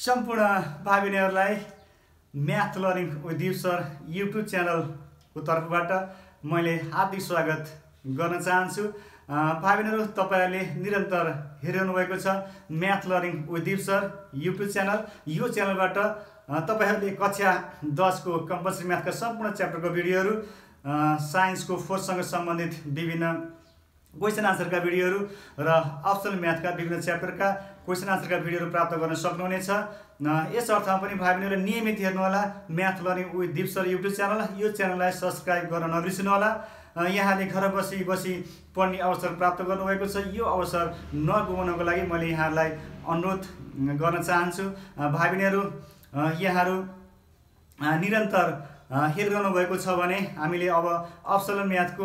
सम्पूर्ण भाइ बहिनीहरूलाई math learning with Deep sir YouTube च्यानलको तर्फबाट मैले हार्दिक स्वागत गर्न चाहन्छु। भाइ बहिनीहरू, तपाईहरुले निरन्तर हेरिरहनु भएको छ math learning with Deep sir YouTube channel. यो च्यानलबाट तपाईहरुले कक्षा 10 को कम्पलसरी म्याथका सम्पूर्ण च्याप्टरको भिडियोहरू, साइन्सको फोर्ससँग सम्बन्धित विभिन्न क्वेशन आन्सरका भिडियोहरू र अप्सनल म्याथका विभिन्न च्याप्टरका क्वेशन आन्सरका भिडियोहरू प्राप्त गर्न सक्नुहुनेछ। यस अर्थमा पनि भाइ बहिनीहरूले नियमित हेर्नुहोला math learning with Deep sir YouTube channel. यो च्यानललाई सब्स्क्राइब गर्न नबिर्सनुहोला। यहाँले घर बसी पढ्ने अवसर प्राप्त गर्नुभएको छ। यो अवसर नगुमाउनको लागि मैले यहाँलाई अनुरोध गर्न चाहन्छु। भाइ बहिनीहरू, यहाँहरू निरन्तर हेरिरहनु भएको छ भने हामीले अब अप्सनल म्याथको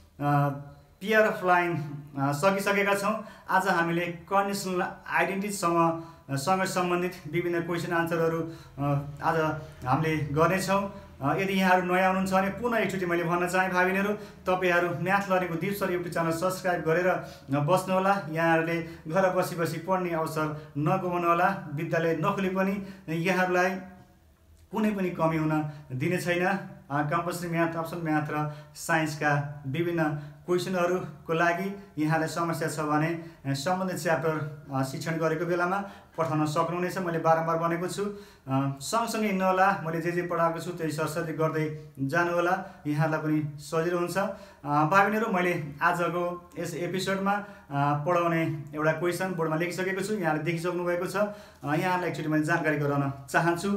पेयर अफ लाइन सकिसकेका छौँ। आज हामीले कन्डिसनल आइडेन्टिटीसँग सम्बन्धित विभिन्न क्वेशन आन्सरहरू आज हामीले गर्नेछौँ। यदि यहाँहरू नयाँ हुनुहुन्छ भने पुनः एकचोटि मैले भन्न चाहेँ भाइ बहिनीहरू, तपाईहरू म्याथ लर्निङको दिप सर युट्युब च्यानल सब्स्क्राइब गरेर बस्नुहोला। यहाँहरूले घर बसी पढ्ने अवसर नगुमाउनुहोला। विद्यालय नखोली पनि यहाँहरूलाई कुनै पनि कमी हुन दिने छैन। कम्पलसरी म्याथ, अप्सनल म्याथ र साइन्सका विभिन्न क्वेशनहरूको लागि यहाँलाई समस्या छ भने सम्बन्धित च्याप्टर शिक्षण गरेको बेलामा पठाउन सक्नुहुनेछ। मैले बारम्बार भनेको छु, सँगसँगै हिँड्नुहोला। मैले जे पढाएको छु त्यही सरसरी गर्दै जानुहोला, यहाँलाई पनि सजिलो हुन्छ। भाइ बहिनीहरू, मैले आजको यस एपिसोडमा पढाउने एउटा क्वेशन बोर्डमा लेखिसकेको छु। यहाँले देखिसक्नु भएको छ। यहाँलाई एकचोटि मैले जानकारी गराउन चाहन्छु।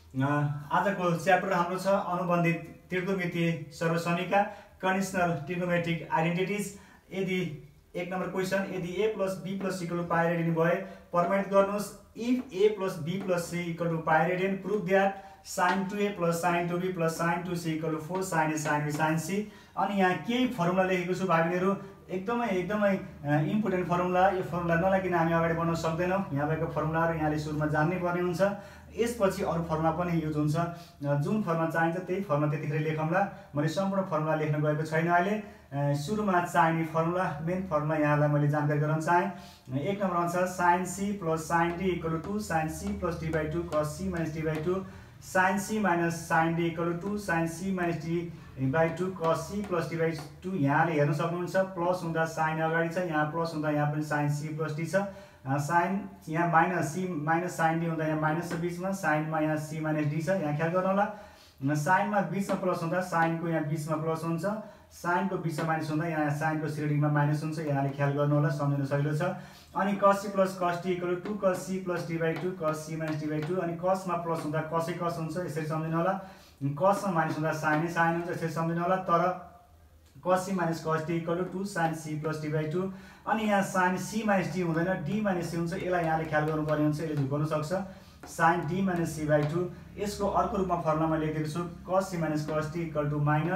आजको च्याप्टर हाम्रो छ अनुबन्धित त्रिकोणमितीय सर्वसमीका कन्डिसनल ट्रिगोनोमेट्रिक आइडेन्टिटीज। यदि एक नम्बर क्वेशन, यदि a + b + c = pi radian भए प्रमाणित गर्नुहोस्। If a + b + c = pi radian, prove that sin 2a + sin 2b + sin 2c = 4 sin a sin b sin c। अनि यहाँ केही फर्मुला लेखेको छु भाइ बहिनीहरू, एकदमै इम्पोर्टेन्ट फर्मुला। यो फर्मुला नलागिकन हामी अगाडि बढ्न सक्दैनौँ। यहाँ भएको फर्मुलाहरू यहाँले सुरुमा जान्नै पर्ने हुन्छ। यसपछि अरू फर्मुला पनि युज हुन्छ। जुन फर्मुला चाहिन्छ त्यही फर्मुला त्यतिखेर लेखौँला। मैले सम्पूर्ण फर्मुला लेख्न गएको छैन अहिले। सुरुमा चाहिने फर्मुला, मेन फर्मुला यहाँलाई मैले जानकारी गराउन चाहेँ। एक नम्बर अनुसार sin c + sin d = 2 sin c + d/2 cos c - d/2 sin c - sin d = 2 sin c - d/2 cos c + d/2। यहाँले हेर्न सक्नुहुन्छ प्लस हुँदा साइन अगाडि छ, यहाँ प्लस हुँदा यहाँ पनि sin c + d छ। साइन यहाँ माइनस c - sin d हुँदा यहाँ माइनस छ बीचमा, साइनमा यहाँ c - d छ। यहाँ ख्याल गर्नु होला। साइनमा बीचमा प्लस हुँदा साइनको यहाँ बीचमा प्लस हुन्छ, साइनको बीचमा माइनस हुँदा यहाँ साइनको सिडिङमा माइनस हुन्छ। यहाँले ख्याल गर्नु होला, सम्झिन सजिलो छ। अनि cos c + cos d = 2 cos c + d/2 cos c - d/2। अनि cosमा प्लस हुँदा cos हुन्छ, यसरी सम्झिनु होला। cosमा माइनस हुँदा sin हुन्छ, यसरी सम्झिनु होला। तर cos c - cos d = 2 sin c + d/2। अनि यहाँ sin c - d हुँदैन, d - c हुन्छ। यसलाई यहाँले ख्याल गर्नुपर्ने हुन्छ, यसले झुकाउन सक्छ। sin d - c/2। यसको अर्को रूपमा फर्मुला मैले लेखेको छु cos c - cos d =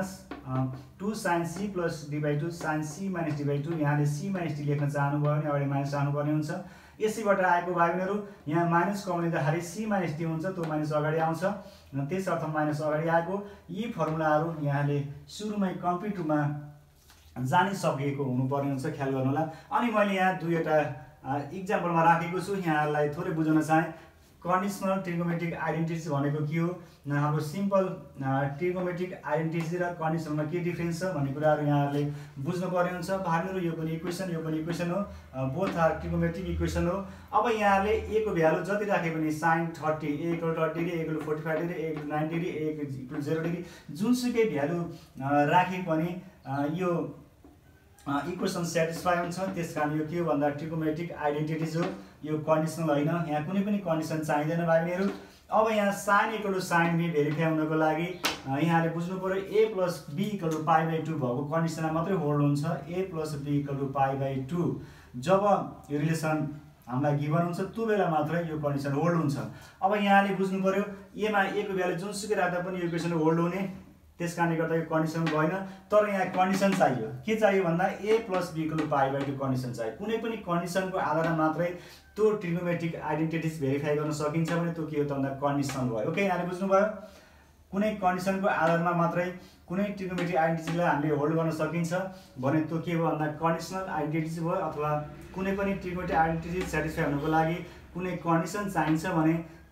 -2 sin c + d/2 sin c - d/2। यहाँले c - d लेख्न चाहनुभयो भने अगाडि माइनस राख्नुपर्ने हुन्छ। यसैबाट आएको भाइ बहिनीहरू, यहाँ माइनस कमन लिँदाखेरि c - d हुन्छ, त्यो माइनस अगाडि आउँछ। त्यस अर्थमा माइनस अगाडि आएको। यी फर्मुलाहरू यहाँले सुरुमै कम्प्लिट रूपमा जानिसकेको हुनुपर्ने हुन्छ, ख्याल गर्नु होला। अनि मैले यहाँ दुईवटा इक्जाम्पलमा राखेको छु, यहाँलाई थोरै बुझाउन चाहेँ। कन्डिसनल ट्रिगोनोमेट्रिक आइडेन्टिटीज भनेको के हो, हाम्रो सिम्पल ट्रिगोनोमेट्रिक आइडेन्टिटी र कन्डिसनलमा के डिफरेन्स छ भन्ने कुराहरू यहाँहरूले बुझ्नुपर्ने हुन्छ। भाइ बहिनीहरू, यो पनि इक्वेसन हो, बोथ आर ट्रिगोनोमेट्रिक इक्वेसन हो। अब यहाँले a को भ्यालु जति राखे पनि sin 30 a = 30 degree, a = 45 degree, a = 90 degree, a = 0 degree, जुनसुकै भ्यालु राखे पनि यो इक्वेसन सेटिस्फाई हुन्छ। त्यसकारण यो के हो भन्दा ट्रिगोनोमेट्रिक आइडेन्टिटीज हो, यो कन्डिसनल होइन। यहाँ कुनै पनि कन्डिसन चाहिँदैन भाइ बहिनीहरू। अब यहाँ sin a = sin b verify हुनको लागि यहाँले बुझ्नु पर्यो a + b = π/2 भएको कन्डिसनमा मात्रै होल्ड हुन्छ। a + b = π/2 जब यो रिलेसन हामीलाई गिभन हुन्छ त्यो बेला मात्रै यो कन्डिसन होल्ड हुन्छ। अब यहाँले बुझ्नु पर्यो a मा a को भ्यालु जुनसुकै राख्दा पनि यो इक्वेसन होल्ड हुने, त्यसकारणले गर्दा यो कन्डिसन भएन। तर यहाँ कन्डिसन चाहियो, के चाहियो भन्दा a + b = π/2 कन्डिसन चाहियो। कुनै पनि कन्डिसनको आधारमा मात्रै त्यो ट्रिगोनोमेट्रिक आइडेन्टिटीज भेरिफाई गर्न सकिन्छ भने त्यो के हो त भन्दा कन्डिसन भयो। ओके, यहाँले बुझ्नुभयो। कुनै कन्डिसनको आधारमा मात्रै कुनै ट्रिगोनोमेट्रिक आइडेन्टिटीलाई हामीले होल्ड गर्न सकिन्छ भने त्यो के हो भन्दा कन्डिसनल आइडेन्टिटी भयो। अथवा कुनै पनि ट्रिगोनोमेट्रिक आइडेन्टिटी सेटिस्फाई हुनको लागि कुनै कन्डिसन चाहिन्छ भने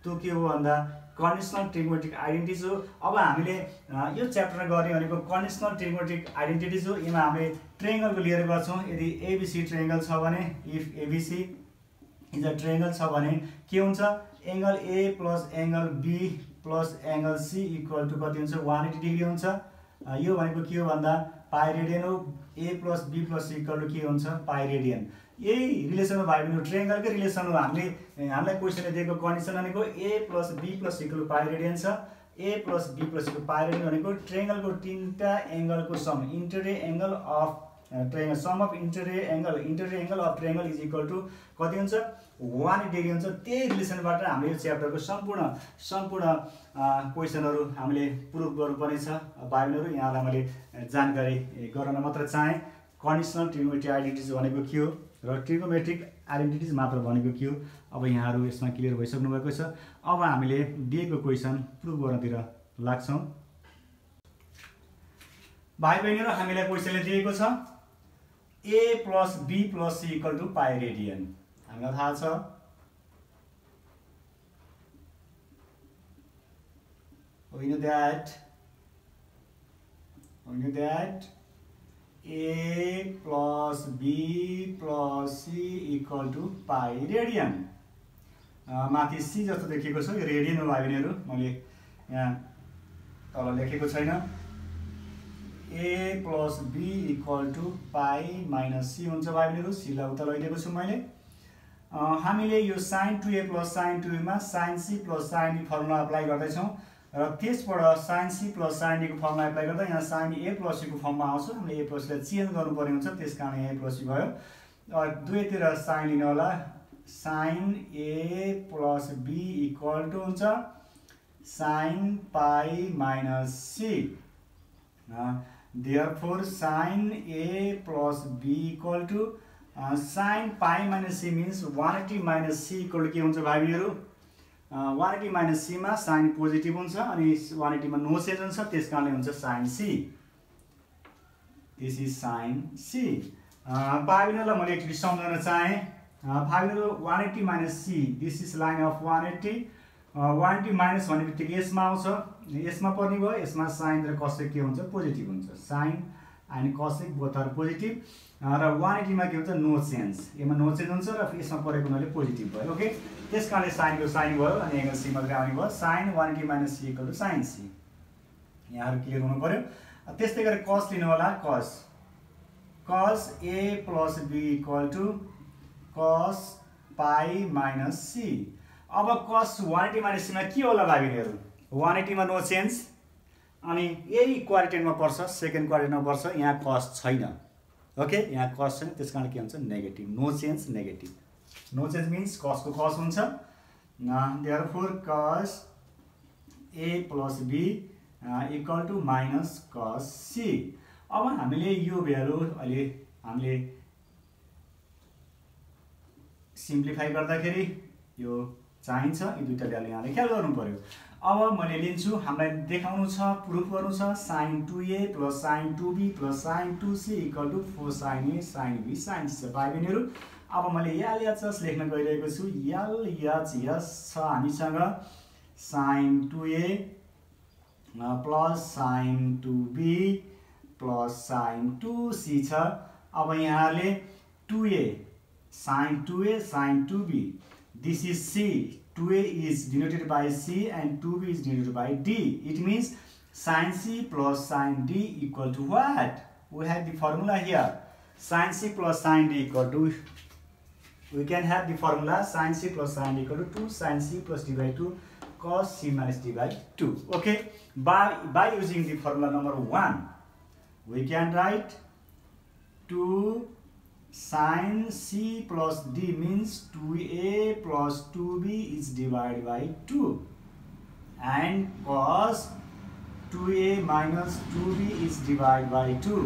त्यो के हो भन्दा कन्डिसनल ट्रिग्नोमेट्रिक आइडेन्टिटिज हो। अब हामीले यो च्याप्टरमा गर्ने भनेको कन्डिसनल ट्रिग्नोमेट्रिक आइडेन्टिटिज हो। यसमा हामीले ट्रायंगलको लिएर गर्छौँ। यदि एबीसी ट्रायंगल छ भने, if ABC is a triangle छ भने के हुन्छ, angle A plus angle B plus angle C equal to कति हुन्छ, 180 डिग्री हुन्छ। यो भनेको के हो भन्दा पाई रेडियन हो। A plus B plus C equal to के हुन्छ, पाई रेडियन। यही रिलेसन हो भाइ बहिनी, ट्रायंगलकै रिलेसन हो। हामीलाई क्वेसनले दिएको कन्डिसन भनेको A plus B plus equal to pi radian छ। A plus B plus equal pi radian भनेको ट्रायंगलको तीनटा एंगलको sum, interior angle of triangle, sum of interior angle of triangle is equal to कति हुन्छ, 180 डिग्री हुन्छ। त्यही रिलेसनबाट हामीले यो च्याप्टरको सम्पूर्ण क्वेसनहरू हामीले प्रुभ गर्नुपर्ने छ। भाइ बहिनीहरू, यहाँलाई मैले जानकारी गराउन मात्र चाहेँ। कन्डिसनल ट्रिग्नोमेट्रिक आइडेन्टिटिज भनेको के हो र ट्रिग्नोमेट्रिक आइडेन्टिटिज मात्र भनेको के हो। अब यहाँहरू यसमा क्लियर भइसक्नु भएको छ। अब हामीले दिएको क्वेसन प्रुभ गर्नतिर लाग्छौँ। भाइ बहिनीहरू, हामीलाई क्वेसनले दिएको छ A plus B plus C equal to pi radian. हामीलाई थाहा छ we know that a plus b plus c equal to pi radian. माथि सी जस्तो लेखेको छ, यो रेडियन हो भाइ बहिनीहरू। मैले यहाँ तल लेखेको छैन। a plus b equal to pi minus C हुन्छ भाइ बहिनीहरू। सीलाई उता लैदिएको छु मैले। हामीले यो sin 2a plus sin 2b मा sin c plus sin d formula apply गर्दैछौँ र त्यसबाट sin c plus sin d को फर्मुला अप्लाई गर्दा यहाँ sin a प्लस c को फर्ममा आउँछ। हामीले a प्लस लाई चेन्ज गर्नुपर्ने हुन्छ, त्यसकारण यहाँ a प्लस c भयो। दुवैतिर sin लिनु होला। sin a plus b equal to हुन्छ sin पाई minus c। therefore sin a plus b equal to sin pi minus c means 180 minus c equal to के हुन्छ भाइ बहिनीहरू, 180 minus c मा sin पोजिटिभ हुन्छ अनि 180 मा नो चेन्ज हुन्छ, त्यसकारणले हुन्छ sin c। This is sin c। भाइ बहिनीहरूलाई मैले एकचोटि सम्झाउन चाहेँ। भाइ बहिनीहरू, 180 minus c, this is line of 180। 180 minus भन्ने बित्तिकै यसमा आउँछ, यसमा पर्ने भयो। यसमा साइन र कसेक के हुन्छ, पोजिटिभ हुन्छ। Sine and cosec both are positive. र 180 मा के हुन्छ, नो चेन्ज। यसमा नो चेन्ज हुन्छ र यसमा परेको हुनाले पोजिटिभ भयो। ओके, त्यस कारणले साइनको साइन भयो अनि एंगल सी मात्रै आउने भयो। Sine 180 minus C equal to sine C. यहाँहरू क्लियर हुनु पर्यो। त्यस्तै गरी कस लिनु होला। Cos A plus B equal to cos pi minus C. अब कस 180 माइनस सी मा के होला भाइ बहिनीहरू, 180 मा नो चेन्ज अनि यही क्वाड्रेन्टमा पर्छ, सेकेन्ड क्वाड्रेन्टमा पर्छ। यहाँ कस छैन। ओके, यहाँ कस छैन, त्यस कारण के हुन्छ, negative. No change negative. No change means कसको कस हुन्छ। Therefore cos A plus B equal to minus cos C. अब हामीले यो भ्यालु अहिले हामीले सिम्प्लिफाई गर्दाखेरि यो चाहिन्छ। यी दुईटा भ्यालु यहाँले ख्याल गर्नु पर्यो। अब मैले लिन्छु, हामीलाई देखाउनु छ, प्रुफ गर्नु छ। sin 2a plus sin 2b plus sin 2c equal to 4 sin a sin b sin c। भाइ बहिनीहरू, अब मैले LHS लेख्न गइरहेको छु। LHS छ हामीसँग sin 2a plus sin 2b plus sin 2c छ। अब यहाँले 2a sin 2a sin 2b, this is c, 2a is denoted by c and 2b is denoted by d. It means sin c plus sin d equal to what? We have the formula here. Sin c plus sin d equal to, we can have the formula sin c plus sin d equal to 2 sin c plus d by 2 cos c minus d by 2. Okay, by using the formula number 1, we can write 2 sin c plus d means 2a plus 2b is divided by 2 and cos 2a minus 2b is divided by 2.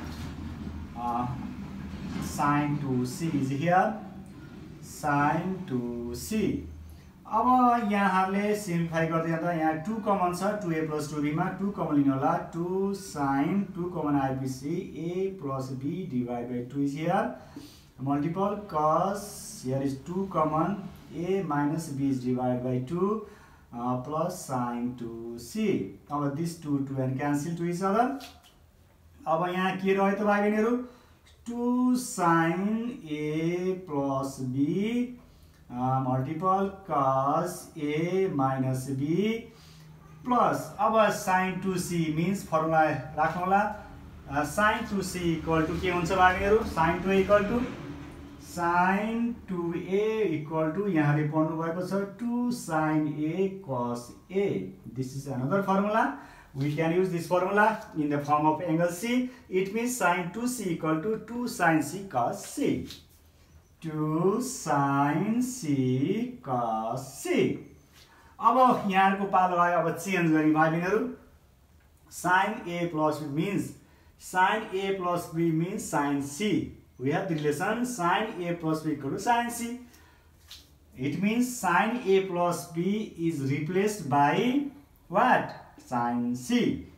Sin 2c is here, sin 2c. अब यहाँले simplify गर्दै जाँदा यहाँ 2 common छ, 2a plus 2b मा 2 common लिनु होला। 2 sin 2 common आएपछि a plus b divided by 2 is here, multiple cos, here is 2 common, A minus B is divided by 2 plus sine 2C. अब this 2 and cancel to each other. अब यहाँ के रह्यो त भाइ बहिनीहरु 2 sin A plus B multiple cos A minus B plus अब sin 2C means formula राख्नु होला sin 2C equal to के हुन्छ भाइहरु sin 2A equal to sin 2A equal to यहाँले पढ्नु भएको छ 2 sin A cos A. This is another formula. We can use this formula in the form of angle C. It means sin 2C equal to 2 sin C cos C. 2 sin C cos C. अब यहाँको पालो आयो अब change गरी भाइ बहिनीहरु sin A plus B means sin A plus B means sin C. We have the relation sin A plus B equal to sin C. It means sin A plus B is replaced by what? Sin C.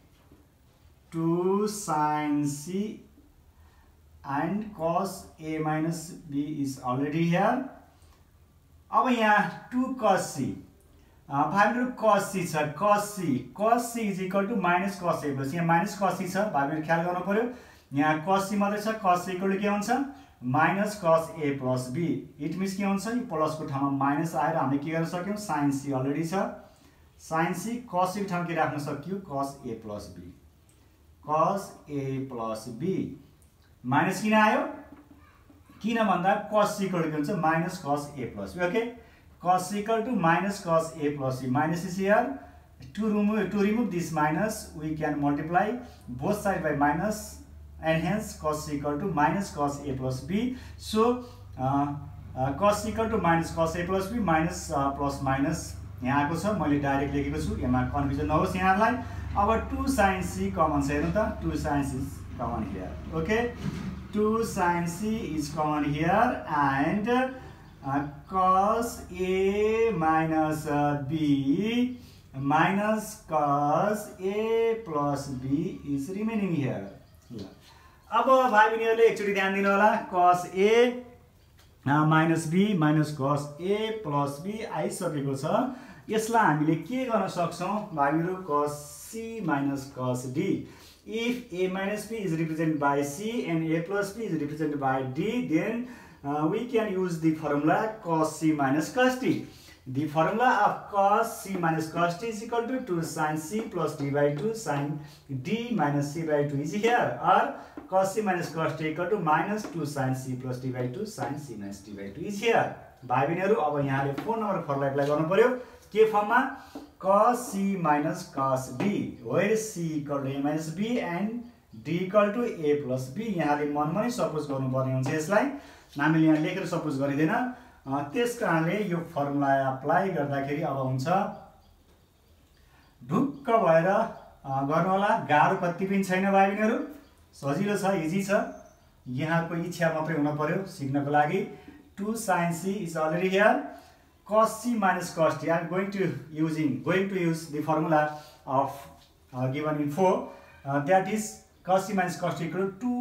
2 sin C and cos A minus B is already here. अब यहाँ 2 cos C. भाइहरु cos C छ cos C is equal to minus cos A plus यहाँ minus cos C छ भाइहरु ख्याल गर्नु पर्यो यहाँ cos C मात्रै छ cos C equal to के हुन्छ minus cos A plus B. It means के हुन्छ यो प्लस को ठाउँमा माइनस आएर हामीले के गर्न सक्यौं sin C अलरेडी छ sin C cos C को ठाउँमा के राख्न सक्यौ cos A plus B. cos A plus B minus किन आयो किन भन्दा cos C equal to के हुन्छ minus cos A plus B. Okay, cos C equal to minus cos A plus B. Minus is here. To remove this minus we can multiply both sides by minus and hence cos C equal to minus cos A plus B. So cos C equal to minus cos A plus B minus plus minus यहाँ आएको छ मैले direct लेखेको छु यसमा confusion नहोस् यहाँहरुलाई. अब 2 sin C common छ हेर्नु त 2 sin C is common here. Okay, 2 sin C is common here and cos A minus B minus cos A plus B is remaining here. अब भाइ बहिनीहरुले एकचोटी ध्यान दिनु होला cos A minus B minus cos A plus B आइसकेको छ. यसलाई हामीले के गर्न सक्छौं भाइहरु cos C minus cos D. If A minus B is represented by C and A plus B is represented by D, then we can use the formula cos C minus cos D. The formula of cos C minus cos D is equal to 2 sin C plus D by 2 sin D minus C by 2 is here, or cos C minus cos D equal to minus 2 sin C plus D by 2 sin C minus D by 2 is here. भाइ बहिनीहरु अब यहाँले phone number formula apply गर्नु पर्यो के फर्ममा cos C minus cos D where C equal to A minus B and D equal to A plus B. यहाँले मनमा नै सपोज गर्नुपर्ने हुन्छ यसलाई हामीले यहाँ लेखेर सपोज गरिदैन. त्यसकारणले यो फर्मुला अप्लाई गर्दाखेरि अब हुन्छ ढुक्क भएर गर्नु होला. गाह्रो कति पनि छैन भाइ बहिनीहरु सजिलो छ इजी छ. यहाँको इच्छा मात्रै हुन पर्यो सिक्नको लागि. 2 sin C is already here. Cos C minus cos D. I am going to use the formula of given in 4. That is cos C minus cos D equal to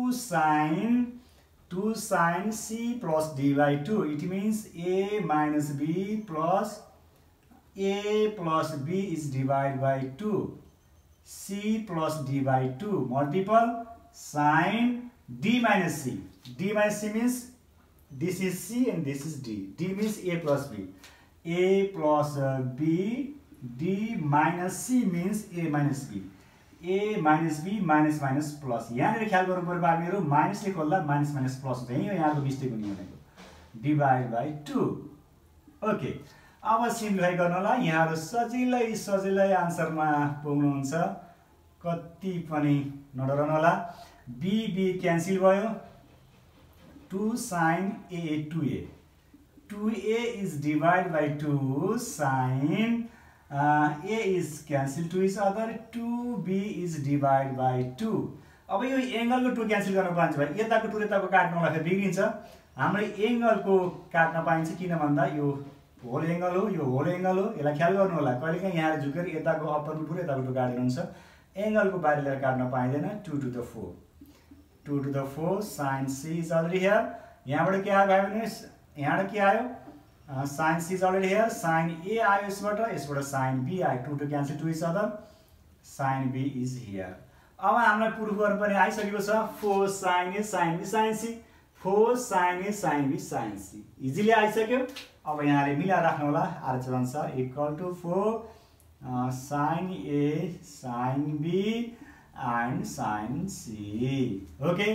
2 sin C plus D by 2. It means A minus B plus A plus B is divided by 2. C plus D by 2 multiple sin D minus C. D minus C means this is C and this is D. D means A plus B. A plus B. D minus C means A minus B. A minus B minus minus plus. यहाँनिर ख्याल गर्नु पर्यो भाइहरु माइनसले खोल्दा minus minus plus हुन्छ. यहाँको mistake हुने भनेको divide by 2. Okay, अब सिम्प्लिफाई गर्न होला. यहाँहरु सजिलै आन्सरमा पुग्नुहुन्छ. कति पनि नडराउनु होला. B क्यान्सल भयो. 2 sin A 2A. 2A is divided by 2 sin A is cancelled to each other. 2B is divided by 2. अब यो एंगल को 2 क्यान्सल गर्न पाइन्छ भाइ. यताको 2 यताको काट्नुलाई फेरि बिग्रिन्छ. हामीले एंगल को काट्न पाइन्छ किन भन्दा यो होल एंगल हो यो होल एंगल हो. यसलाई ख्याल गर्नु होला. कहिलेकाहीँ यहाँ झुकेर यताको अप्पर पुरै यताको 2 काटेर हुन्छ. एंगल को बाहिर ल्याएर काट्न पाइदैन. 2 to the 4. 2 to the 4 sin C is already here. यहाँबाट के आयो भाइ भने यहाँबाट के आयो Sin C is already here. Sin A आयो यसबाट sin B आयो. 2 to cancel to each other. Sin B is here. अब हामीलाई प्रुफ गर्नुपर्ने आइसकेको छ. 4 sin A sin B sin C. 4 sin A sin B sin C. Easily आइसक्यो. अब यहाँले मिलाएर राख्नु होला RHS अनुसार equal to 4 sin A sin B and sin C. Okay,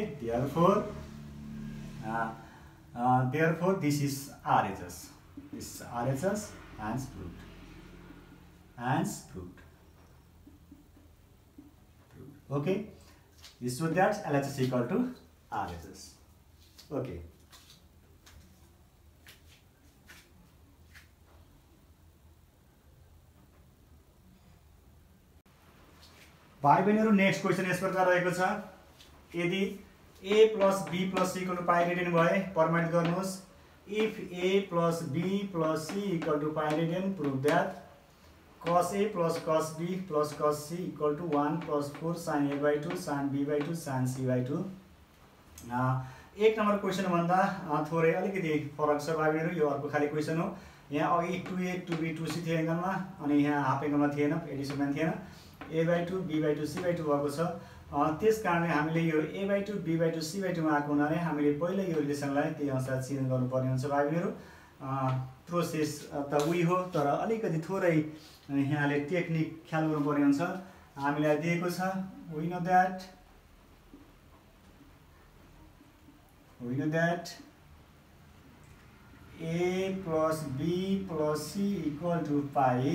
therefore this is RHS. This is RHS, hence proved. Hence proved. Okay, this shows that LHS equal to RHS. Okay. भाइ बहिनीहरु next question यस प्रकार रहेको छ. यदि a plus b plus c equal to pi radian भए परमाणु गर्नुहोस्. If a plus b plus c equal to pi radian, prove that cos a plus cos b plus cos c equal to 1 plus 4 sin a by 2 sin b by 2 sin c by 2. एक number question भन्दा थोरै अलिकति फरक छ भाइ बहिनीहरु. यो अर्को खाली क्वेशन हो. यहाँ अघि 2a 2b 2c थियो एंगलमा अनि यहाँ हाफ एंगलमा थिएन, एडिसन थिएन. a by 2 b by 2 c by 2 भएको छ. त्यस कारणले हामीले यो a by 2 b by 2 c by 2 मा आएको हुनाले हामीले पहिले यो रिलेसनलाई त्यही अनुसार चेन्ज गर्नुपर्ने हुन्छ भाइ बहिनीहरु. प्रोसेस त उही हो तर अलिकति थोरै यहाँले टेक्निक ख्याल गर्नुपर्ने हुन्छ. हामीलाई दिएको छ we know that a plus b plus c equal to pi.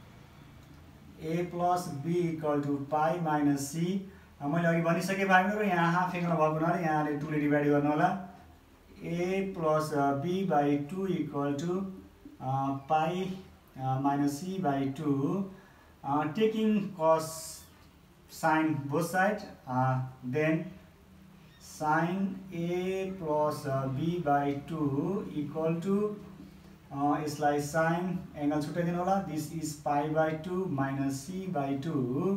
A plus b equal to pi minus c. मैले अघि भनिसके भाइ बहिनीहरु यहाँ हाफ एंगल भएको हुनाले यहाँले 2 ले डिवाइड गर्नु होला. a plus b by 2 equal to pi minus c by 2. Taking cos sin both side, then sin a plus b by 2 equal to यसलाई sin एंगल छुटाइदिनु होला. This is pi by 2 minus c by 2.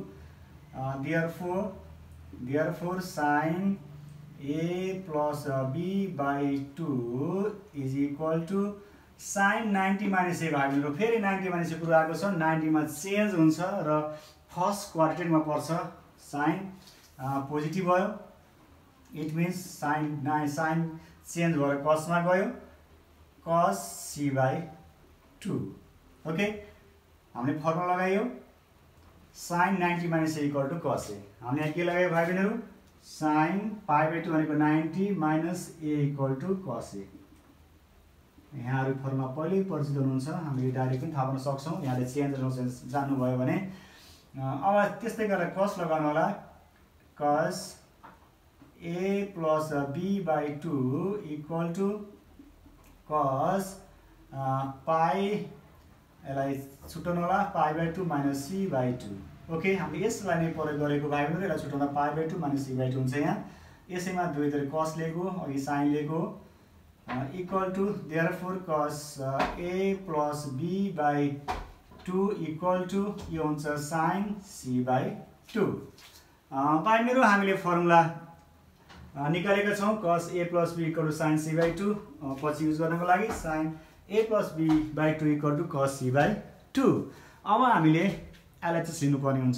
Therefore sin a plus b by 2 is equal to sin 90 minus a भाइ बहिनीहरु. फेरि 90 minus a कुरा आएको छ. 90 मा change हुन्छ र फर्स्ट क्वाड्रेन्टमा पर्छ. sin पोजिटिभ भयो. इट मिन्स sin चेन्ज भएर cos मा गयो. cos c by 2. ओके, हामीले फर्मुला लगायो sin 90 minus a equal to cos a. हामीले यहाँ के लगायो भाइ बहिनीहरु? sin pi by 2 भनेको 90 minus a equal to cos a. यहाँहरु फर्मुला पहिले परिचित हुनुहुन्छ. हामीले डाइरेक्ट पनि थाहा पाउन सक्छौं. यहाँले चेन्ज जान्नु भयो भने अब त्यस्तै गरेर cos लगाउनु होला. cos a plus b by 2 equal to cos pi यसलाई छुटाउनु होला pi by 2 minus c by 2. Okay, हामीले यसलाई नै प्रयोग गरेको भाइ बहिनीहरु. यसलाई छुटाउँदा pi by 2 minus c by 2 हुन्छ. यहाँ यसैमा दुईतिर cos लेको अघि sin लेको equal to therefore cos a plus b by 2 equal to यो हुन्छ sin c by 2. भाइ बहिनीहरु हामीले फर्मुला निकालेका छौं. cos a plus b equal to sin c by 2 पछि युज गर्नको लागि sin a plus b by 2 equal to cos c by 2. अब हामीले LHS लिनु पर्ने हुन्छ.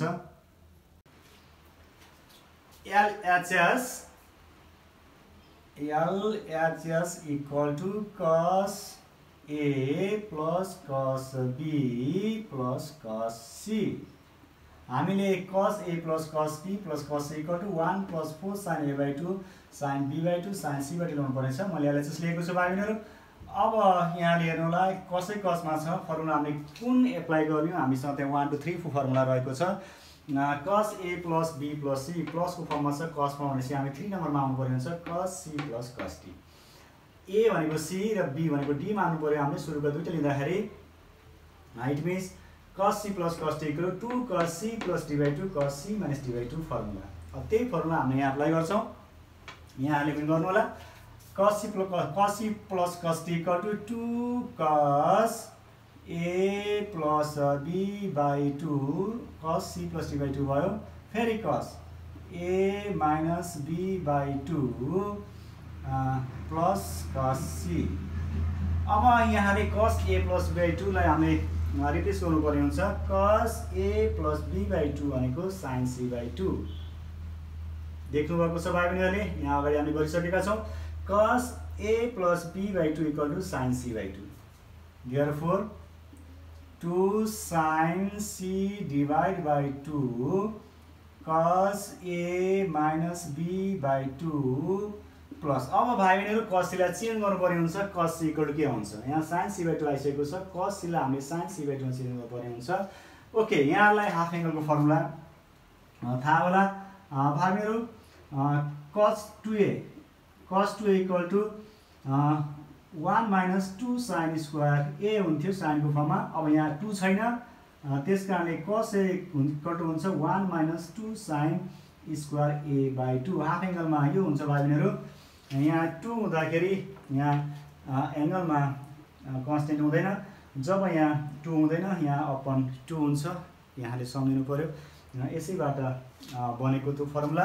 LHS equal to cos a plus cos b plus cos c. हामीले cos a plus cos b plus cos c equal to 1 plus 4 sin a by 2 sin b by 2 sin c by 2 ल्याउनु पर्ने छ. मैले LHS लिएको छु भाइ बहिनीहरु. अब यहाँ हेर्नु होला कसै कसमा छ फर्मुला हामीले कुन एप्लाई गर्ने हो. हामीसँग त्यहाँ 1 2 3 फर्मुला रहेको छ. cos a plus b plus c plus को फर्ममा छ. cos फर्म भनेपछि हामी 3 नम्बरमा आउनु पर्ने हुन्छ. cos c plus cos d. a भनेको c र b भनेको d मा आउनु पर्यो. हामीले सुरुको दुईटा लिँदाखेरि it means cos c plus cos d equal to 2 cos c plus d by 2 cos c minus d by 2 formula. अब त्यही फर्मुला हामीले यहाँ अप्लाई गर्छौं. यहाँले पनि गर्नु होला. cos c plus cos d equal to 2 cos a plus b by 2 cos c plus d by 2 भयो. फेरि cos a minus b by 2 plus cos c अब यहाँले cos a plus b by 2 लाई हामीले रिप्लेस गर्नुपर्ने हुन्छ cos a plus b by 2 भनेको sin c by 2 देख्नु भएको छ भाइ बहिनीहरुले यहाँ अगाडि हामीले गरिसकेका छौं cos a plus b by 2 equal to sin c by 2 therefore 2 sin c divided by 2 cos a minus b by 2 plus अब भाइ बहिनीहरु cos c लाई चेन्ज गर्नुपर्ने हुन्छ cos c इक्वल टु के हुन्छ यहाँ sin c by 2 आइसकेको छ cos c लाई हामीले sin c by 2 मा चेन्ज गर्नुपर्ने हुन्छ ओके यहाँलाई हाफ एंगलको फर्मुला थाहा होला भाइ बहिनीहरु cos 2a equal to 1 minus 2 sin square a हुन्थ्यो sin को फर्ममा अब यहाँ 2 छैन त्यसकारणले cos a इक्वल टु हुन्छ 1 minus 2 sin square a by 2 half एंगलमा यो हुन्छ भाइ बहिनीहरु यहाँ 2 हुँदाखेरि यहाँ एंगलमा कन्स्टेन्ट हुँदैन जब यहाँ 2 हुँदैन यहाँ अपन 2 हुन्छ यहाँले सम्झिनु पर्यो यसैबाट बनेको त्यो फर्मुला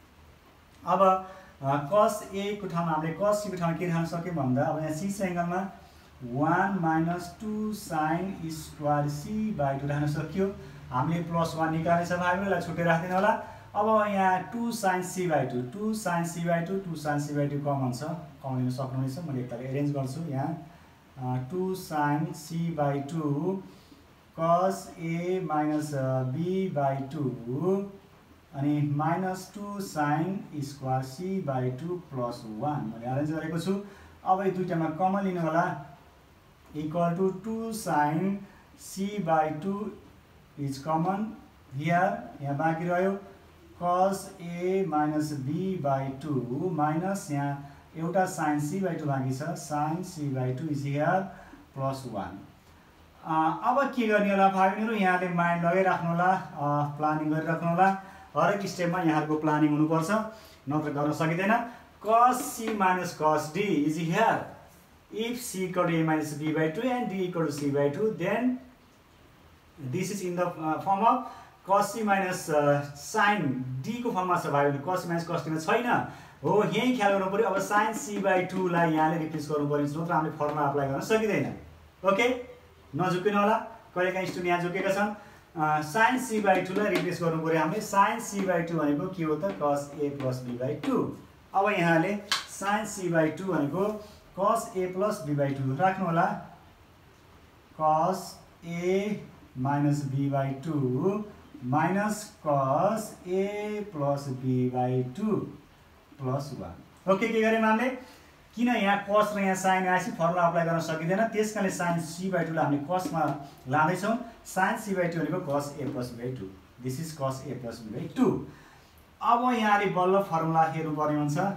अब cos a को ठाउँमा हामीले cos c को ठाउँमा के राख्न सक्यौं भन्दा अब यहाँ c एंगलमा 1 minus 2 sin square c by 2 राख्न सक्यो हामीले +1 निकालेछ भाइ बहिनीलाई छुट्टै राख्दैन होला अब यहाँ 2 sin c by 2 sin c by 2 2 sin c by 2 common छ कमन लिन सक्नुहुनेछ मैले एकताल अरेन्ज गर्छु यहाँ 2 sin c by 2 cos a minus b by 2 अनि -2 sin square c by 2 plus 1 मैले अरेन्ज गरेको छु अब यो दुईटामा कमन लिनु होला equal to 2 sin c by 2 is common here यहाँ बाँकी रह्यो cos a minus b by 2 minus यहाँ एउटा sin c by 2 बाँकी छ sin c by 2 is here plus 1 अब के गर्ने होला भाइ बहिनीहरु यहाँले माइन्ड लगाइराख्नु होला प्लानिङ गरिराख्नु होला हरेक स्टेपमा यहाँहरुको प्लानिङ हुनुपर्छ नत्र गर्न सकिदैन cos c minus cos d is here if c equal to a minus b by 2 and d equal to c by 2 then this is in the form of cos c minus sin d को फर्ममा छ भाइ बहिनी cos c minus cos d मा छैन हो यही ख्याल गर्नु पर्यो अब sin c by 2 लाई यहाँले रिप्लेस गर्नु पर्छ नत्र हामीले फर्मुला अप्लाई गर्न सकिदैन ओके नझुकिनु होला कहिलेकाहीँ स्टुडेन्ट यहाँ झुकेका छन् sin c by 2 लाई रिप्लेस गर्नु पर्यो हामीले sin c by 2 भनेको के हो त cos a plus b by 2 अब यहाँले sin c by 2 भनेको cos a plus b by 2 राख्नु होला cos a minus b by 2 minus cos a plus b by 2 plus 1 okay के गरे हामीले किन यहाँ cos र यहाँ sin आएपछि फर्मुला अप्लाई गर्न सकिदैन त्यसकारणले sin c by 2 लाई हामीले cos मा लाँदै छौं sin c by 2 भनेको cos a plus b by 2 this is cos a plus b by 2 अब यहाँले बल्ल फर्मुला हेर्नु पर्ने हुन्छ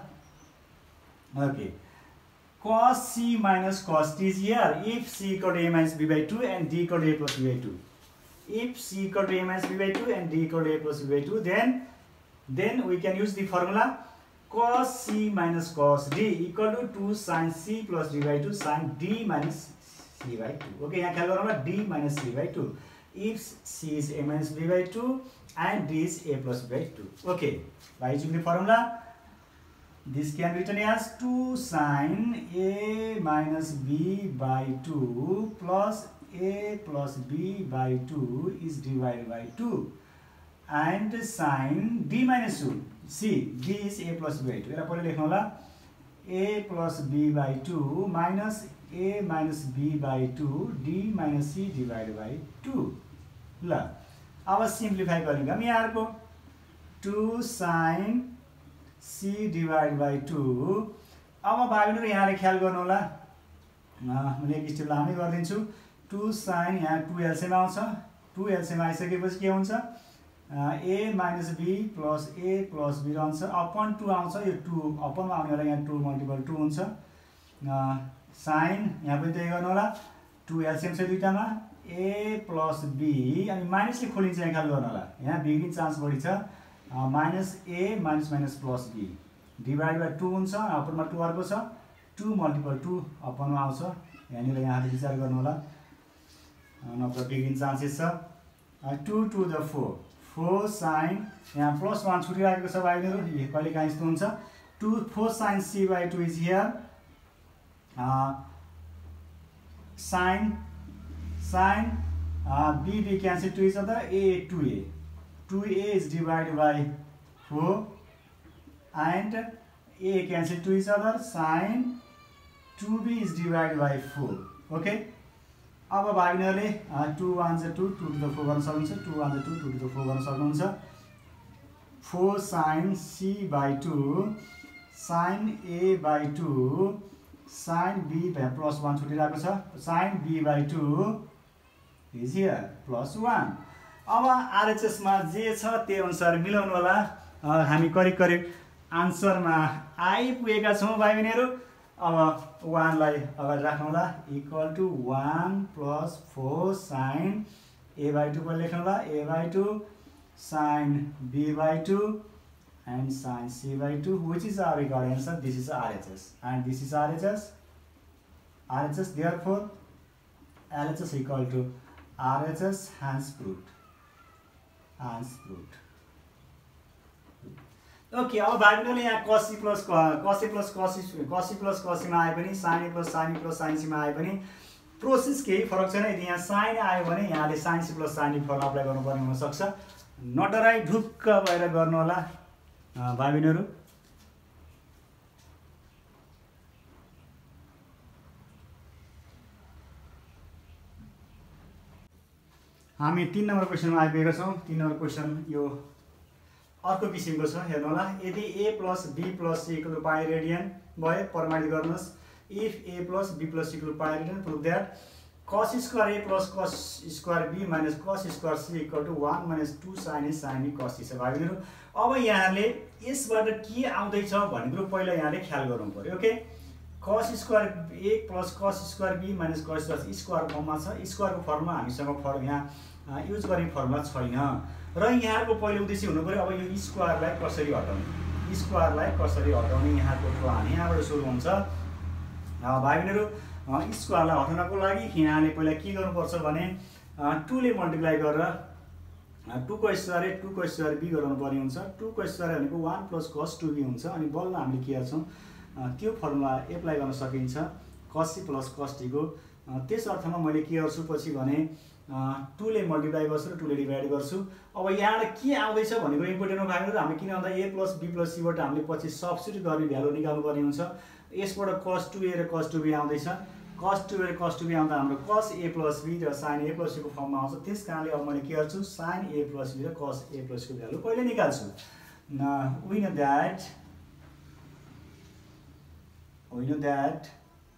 okay cos c minus cos d is here if c equal to a minus b by 2 and d equal to a plus b by 2 if c equal to a minus b by 2 and d equal to a plus b by 2 then we can use the formula cos c minus cos d equal to 2 sin c plus d by 2 sin d minus c by 2 okay यहाँ ख्याल गरौँ ल d minus c by 2 if c is a minus b by 2 and d is a plus b by 2 okay by using the formula this can be written as 2 sin a minus b by 2 plus a plus b by 2 is divided by 2 and sin d minus 2 c d is a plus b by 2 यसलाई पहिले लेख्नु होला a plus b by 2 minus a minus b by 2 d minus c divided by 2 ल अब simplify गर्ने काम यहाँहरुको 2 sin c divided by 2 अब भाइ बहिनीहरु यहाँले ख्याल गर्नु होला मैले एक स्टेप लामै गर्दिन्छु 2 sin यहाँ 2 एलसीएम आउँछ 2 एलसीएम आइसकेपछि के हुन्छ a minus b plus a plus b रहन्छ अपन 2 आउँछ यो 2 अपनमा आउने होला यहाँ 2 मल्टिपल 2 हुन्छ sin यहाँ पनि त्यही गर्नु होला 2 एलसीएम छ दुईटामा a plus b अनि माइनसले खोलिन्छ यहाँ ख्याल गर्नु होला यहाँ बिग्रिने चान्स बढी छ minus a minus minus plus b divide by 2 हुन्छ अपनमा 2 अर्को छ 2 मल्टिपल 2 अपनमा आउँछ यहाँनिर यहाँले विचार गर्नु होला नत्र बिग्रिने चान्सेस छ 2 to the 4 sin यहाँ प्लस 1 छुटिरहेको छ भाइहरु यो कहिले काहीँ यस्तो हुन्छ 4 sin c by 2 is here sin b cancel to each other, a 2a is divided by 4 and a cancel to each other, sin 2b is divided by 4. Okay, अब भागिनेहरूले 2 1 2 2 to the 4 गर्न सक्नुहुन्छ, 2 1 2 2 to the 4 गर्न सक्नुहुन्छ। 4 sin c by 2 sin a by 2 sin b plus 1 छुटिरहेको छ, sin b by 2 is here plus 1। अब RHS मा जे छ त्यही अनुसार मिलाउनु होला। हामी करिब आन्सरमा आइपुगेका छौँ भाइ बहिनीहरू। अब 1 लाई अगाडि राख्नु होला, equal to 1 plus 4 sin a by 2 पनि लेख्नु होला, a by 2 sin b by 2 and sin c by 2, which is our required answer. This is RHS and this is RHS, therefore LHS equal to RHS, hence proved. Okay, अब भागिनेले यहाँ cos plus cos मा आए पनि sin a plus sin b plus sin c मा आए पनि process केही फरक छैन। यदि यहाँ sin आयो भने यहाँले sin c plus sin b formula apply गर्नुपर्ने हुन सक्छ। नडराई ढुक्क भएर गर्नु होला भाइ बहिनीहरू। हामी 3 नम्बर क्वेशनमा आइपुगेका छौँ। 3 नम्बर क्वेशन यो अर्को किसिमको छ, हेर्नु होला। यदि a plus b plus c equal to pi radian भए प्रमाणित गर्नुहोस्। If a plus b plus c equal to pi radian, prove that cos square a plus cos square b minus cos square c equal to 1 minus 2 sin a sin b cos c छ भाइ बहिनीहरू। अब यहाँले यसबाट के आउँदैछ भन्ने कुरो पहिला यहाँले ख्याल गर्नु पर्यो। Okay, cos square a plus cos square b minus cos square square फर्ममा छ। स्क्वायरको फर्ममा हामीसँग यहाँ युज गर्ने फर्मुला छैन र यहाँको पहिलो उद्देश्य हुनु पर्यो अब यो स्क्वायरलाई कसरी हटाउने यहाँको प्लान यहाँबाट सुरु हुन्छ। भाइ बहिनीहरू, स्क्वायरलाई हटाउनको लागि यहाँले पहिला के गर्नुपर्छ भने 2 ले मल्टिप्लाई गरेर 2 को स्क्वायर a 2 को स्क्वायर b गराउनु पर्ने हुन्छ। 2 को स्क्वायर भनेको 1 plus cos 2b हुन्छ। अनि बल्ल हामीले के गर्छौँ त्यो फर्मुला एप्लाई गर्न सकिन्छ cos c plus cos t को। त्यस अर्थमा मैले के गर्छु पछि भने 2 ले मल्टिप्लाई गर्छु र 2 ले डिभाइड गर्छु। अब यहाँबाट के आउँदैछ भनेको इम्पोर्टेन्ट हो भाइ बहिनीहरू। हामीले किन भन्दा a plus b plus c बाट हामीले पछि सब्स्टिट्युट गर्ने भ्यालु निकाल्नु पर्ने हुन्छ। यसबाट cos 2a र cos 2b आउँदैछ। cos 2a र cos 2b आउँदा हाम्रो cos a plus b र sin a plus c को फर्ममा आउँछ। त्यस कारणले अब मैले के गर्छु sin a plus b र cos a plus c को भ्यालु पहिले निकाल्छु। We know that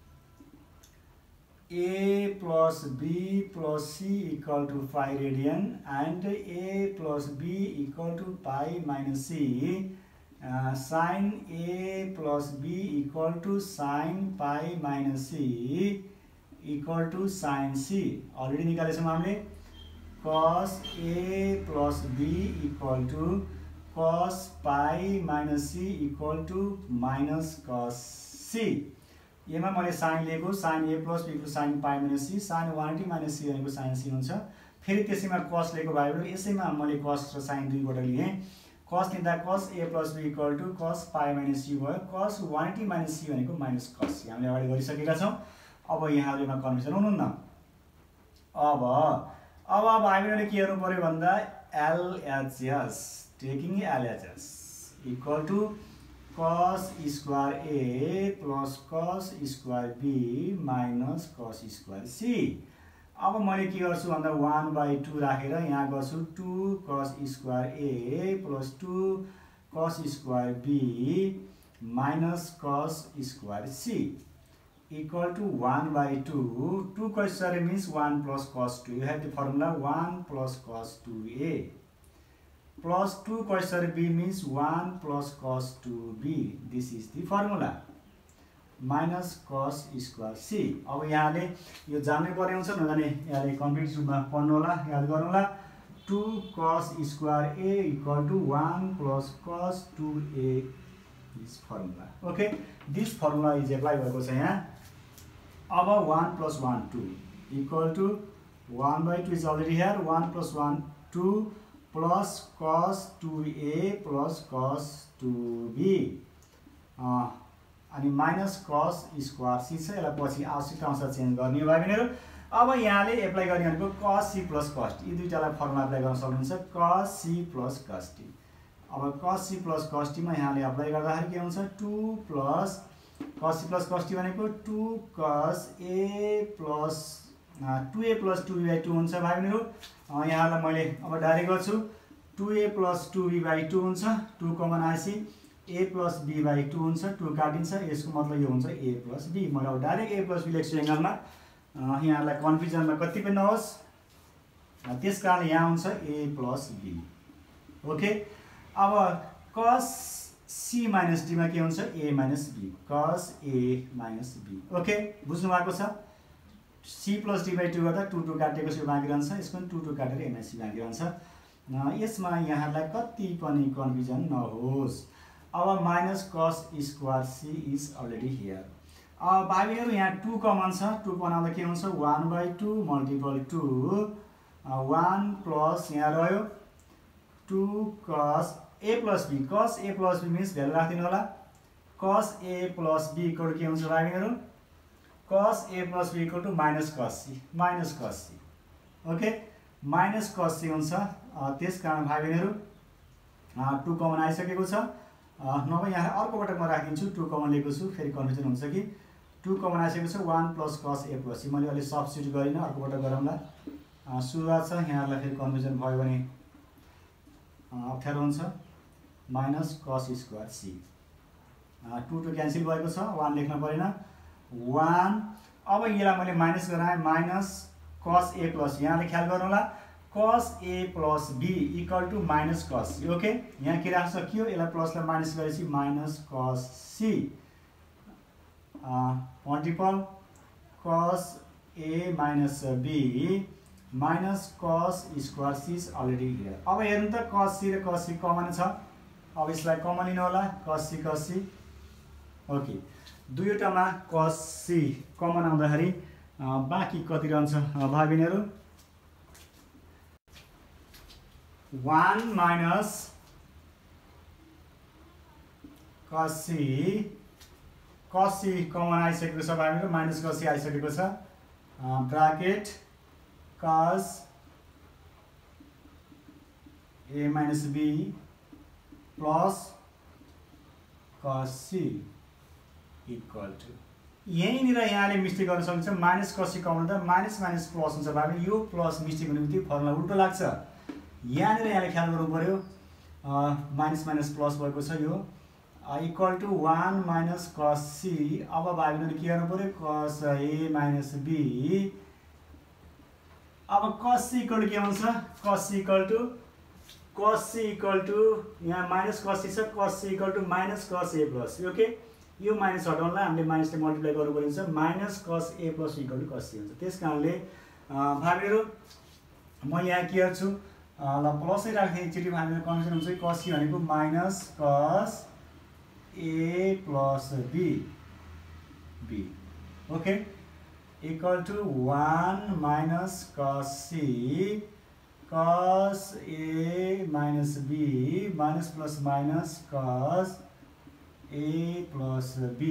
a plus b plus c equal to pi radian and a plus b equal to pi minus c, sin a plus b equal to sin pi minus c equal to sin c already निकालेछौँ हामीले। cos a plus b equal to cos pi minus c equal to minus cos c। यसमा मैले sin लिएको, sin a plus b equal to sin pi minus c, sin 1t minus c भनेको sin c हुन्छ। फेरि त्यसैमा cos लिएको भाइ बहिनीहरू, यसैमा मैले cos र sin दुईबाट लिए। cos लिँदा cos a plus b equal to cos pi minus c भयो। cos 1t minus c भनेको minus cos c हामीले अगाडि गरिसकेका छौँ। अब यहाँहरुमा कन्फ्युजन हुनुहुन्न। अब भाइ बहिनीहरूले के गर्नु पर्यो भन्दा LHS, taking LHS equal to cos square a plus cos square b minus cos square c। अब मैले के गर्छु भन्दा 1/2 राखेर यहाँ गर्छु 2 cos square a plus 2 cos square b minus cos square c equal to 1/2. 2 cos square means 1 plus cos 2. You have the formula 1 plus cos 2a plus 2 cos square b means 1 plus cos 2b. This is the formula. Minus cos square c. अब यहाँले यो जान्नै पर्ने हुन्छ, नजाने यहाँले complete रूपमा पढ्नु होला, याद गर्नु होला। 2 cos square a equal to 1 plus cos 2a, this formula. Okay, this formula is applied भएको छ यहाँ। अब 1 plus 1 2 equal to 1/2 is already here, 1 plus 1 2 plus cos 2a plus cos 2b. अनि माइनस कस स्क्वायर सी छ। यसलाई पछि आवश्यकता अनुसार चेन्ज गर्ने हो भाइ बहिनीहरू। अब यहाँले एप्लाई गर्ने भनेको कस सी प्लस कस टी, यी दुईटालाई फर्मुला एप्लाई गर्न सक्नुहुन्छ, कस सी प्लस कस टी। अब कस सी प्लस कस टीमा यहाँले एप्लाई गर्दाखेरि के हुन्छ 2 plus cos C plus cos T भनेको 2 कस A plus 2a plus 2b/2 हुन्छ भाइ बहिनीहरू। यहाँलाई मैले अब डाइरेक्ट गर्छु 2a प्लस 2b/2 हुन्छ, 2 कमन आएपछि a प्लस b/2 हुन्छ, 2 काटिन्छ, यसको मतलब यो हुन्छ a प्लस b। मैले अब डाइरेक्ट a प्लस b लेख्छु एङ्गलमा, यहाँलाई कन्फ्युजनमा कति पनि नहोस्, त्यस कारणले यहाँ हुन्छ a प्लस b। ओके, अब कस सी माइनस डी मा के हुन्छ a minus b, cos a minus b। Okay, बुझ्नु भएको छ। c प्लस d/2 गर्दा 2 2 काटेको छु बाँकी रहन्छ, यसको पनि 2 2 काटेर a माइनस b बाँकी रहन्छ। यसमा यहाँलाई कति पनि कन्फ्युजन नहोस्। अब minus cos square C is already here. अब भाइ बहिनीहरू यहाँ 2 कमन छ, 2 कमन आउँदा के हुन्छ 1/2 मल्टिपल 2 1 प्लस यहाँ रह्यो 2 cos a plus b, cos a plus b means value राखिदिनु होला, कस a प्लस b इक्वल के हुन्छ भाइ बहिनीहरू, cos a plus b equal to minus cos C, minus cos C. Okay, minus cos C हुन्छ। त्यस कारण भाइ बहिनीहरू 2 कमन आइसकेको छ। नभए यहाँ अर्को पटक म राखिदिन्छु, 2 कमन लिएको छु, फेरि कन्फ्युजन हुन्छ कि 2 कमन आइसकेको छ 1 plus cos A plus C. मैले अलि सब्स्टिट्युट गरिनँ, अर्को पटक गरौँला, सुरुवात छ। यहाँलाई फेरि कन्फ्युजन भयो भने अप्ठ्यारो हुन्छ। Minus cos square C, 2 2 cancel भएको छ, 1 लेख्न परेन 1। अब यसलाई मैले माइनस गराएँ, माइनस कस ए प्लस, यहाँले ख्याल गर्नु होला cos A plus B equal to minus cos C. Okay, यहाँ के राख्न सकियो, यसलाई प्लसलाई माइनस गरेपछि minus cos C multiple cos A minus B minus cos square C is already here. अब हेर्नु त कस सी र कस सी कमन छ, अब यसलाई कमन लिनु होला कस सी। ओके, दुईवटामा कस सी कमन आउँदाखेरि बाँकी कति रहन्छ भाइ बहिनीहरू 1 माइनस कस सी कमन आइसकेको छ भाइ बहिनीहरू, माइनस कस सी आइसकेको छ, bracket cos A minus B plus cos C equal to, यहीँनिर यहाँले मिस्टेक गर्न सक्नुहुन्छ, माइनस कस सी कमन त माइनस माइनस प्लस हुन्छ भाइ बहिनी, यो प्लस मिस्टेक हुने बित्तिकै फर्मुला उल्टो लाग्छ। यहाँनिर यहाँले ख्याल गर्नु पर्यो, माइनस माइनस प्लस भएको छ, यो equal to 1 minus cos C. अब भाइ बहिनीले के गर्नु पर्यो कस ए माइनस बी। अब कस सी इक्वल टु के हुन्छ, कस सी इक्वल टु यहाँ माइनस कस सी छ, cos C equal to minus cos A plus. Okay, यो माइनस हटाउनलाई हामीले माइनसले मल्टिप्लाई गर्नु पर्ने हुन्छ, minus cos A plus equal to cos C हुन्छ। त्यस कारणले भाइ बहिनीहरू म यहाँ के गर्छु, ल प्लसै राख्ने एकचोटि हामीलाई कन्फ्युजन हुन्छ, कस सी भनेको minus cos A plus B. Okay, equal to 1 minus cos C cos A minus B minus plus minus cos A plus B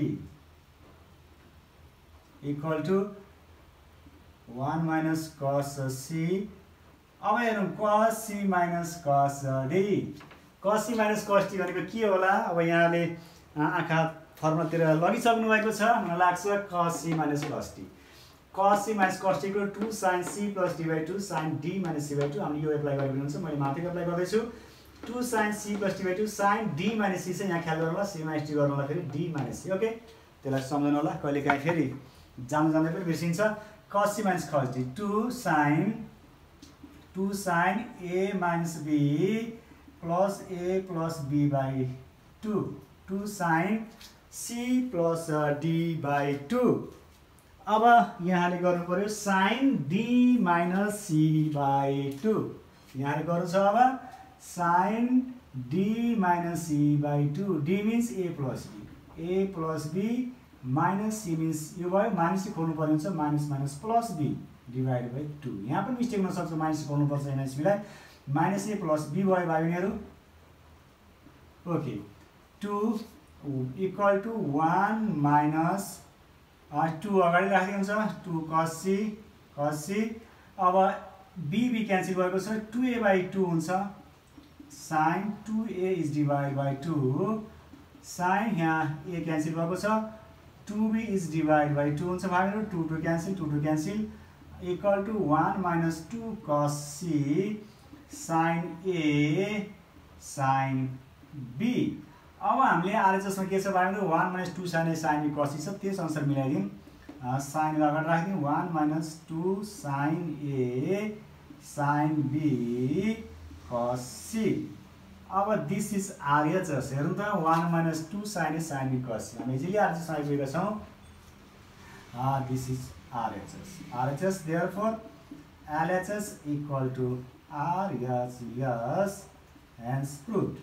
equal to 1 minus cos C. अब हेरौँ cos C minus cos D, cos C minus cos D भनेको के होला। अब यहाँले आँखा फर्मुलातिर लगिसक्नु भएको छ मलाई लाग्छ, cos C minus cos D, cos C minus cos D equal 2 sine C plus D sine D minus C. हामीले यो एप्लाई गरेको हुन्छ, मैले माथिको एप्लाई गर्दैछु 2 sine C plus D sine D minus C चाहिँ यहाँ ख्याल गर्नु होला, सी माइनस डी गर्नु होला फेरि डी माइनस सी। ओके, त्यसलाई सम्झनु होला, कहिलेकाहीँ फेरि जान्दै पनि बिर्सिन्छ। Cos C minus cos D 2 sine A minus B plus A plus B 2 sine C plus D. अब यहाँले गर्नु पर्यो साइन डी माइनस सी/2, यहाँले गर्नु छ अब sine D minus C, D means A plus B minus C means यो भयो, माइनस सी खोल्नु पर्ने हुन्छ, minus minus plus B divide by 2। यहाँ पनि मिस्टेक हुनसक्छ, माइनस खोल्नुपर्छ माइनस बीलाई, माइनस ए प्लस बी भयो भाइ बहिनीहरू। ओके, 2 इक्वल टु 1 माइनस 2 अगाडि राखिदिन्छ 2 cos c। अब b क्यान्सल भएको छ 2a/2 हुन्छ sin 2a is divide by 2 sin यहाँ a क्यान्सल भएको छ 2b इज डिभाइड बाई 2 हुन्छ भाइहरु 2 cancel equal to 1 minus 2 cos c sin a sin b। अब हामीले आरएचएसमा के छ भाइहरु 1 minus 2 sin a sin b cos c छ त्यस अनुसार मिलाइदिउँ sin अगाडि राखिदिउँ 1 minus 2 sin a sin b cos c। अब दिस इज आरएचएस हेरौँ त 1 minus 2 sin a sin b cos c हामी इजिली आरएचएस आइपुगेका छौँ this is RHS therefore LHS equal to RHS hence proved